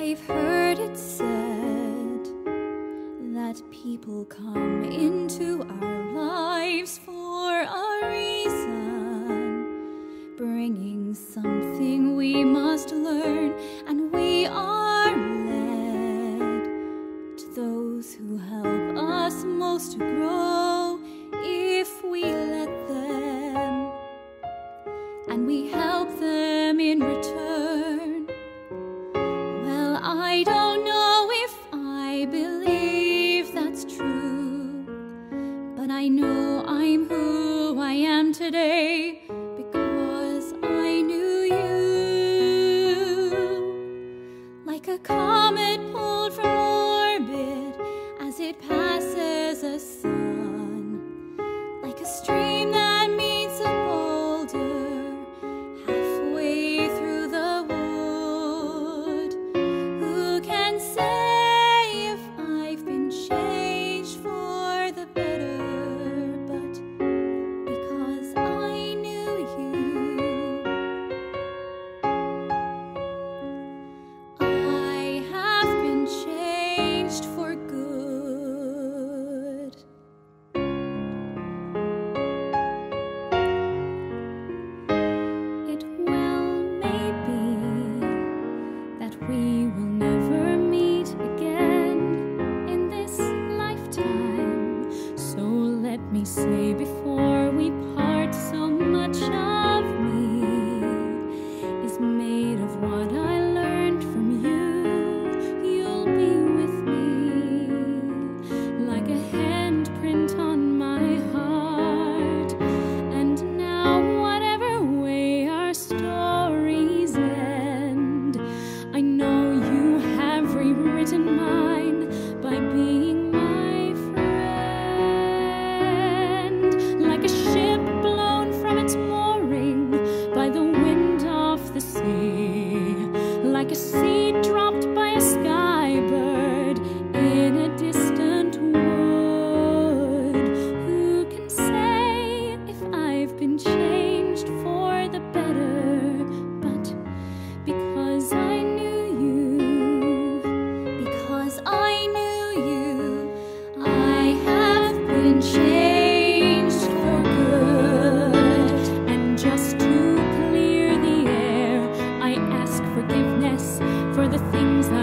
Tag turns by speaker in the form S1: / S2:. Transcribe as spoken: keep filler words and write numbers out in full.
S1: I've heard it said that people come into our lives for a reason, bringing something we must learn, and we are led to those who help us most to grow if we let them, and we help them in return. Well, I don't know if I believe that's true, but I know I'm who I am today because I knew you. Like a comet pulled from orbit as it passes a sun, like a stream that meets a boulder halfway through the wood. Who can say if I've been changed for the better? But because I knew you, I have been changed for good. It well may be that we will never meet again in this lifetime. So let me say before we part, so much of me is made of what I learned from you. You'll be with me like a handprint on my heart. And now, whatever way our stories end, I know you have rewritten mine by being my friend. Like a ship blown from its mooring by the wind off the sea, like a seed dropped by a skybird in a distant wood. Who can say if I've been changed for the better? But because I knew you, because I knew you, I have been changed for good. And just to clear the air, I ask forgiveness for the things that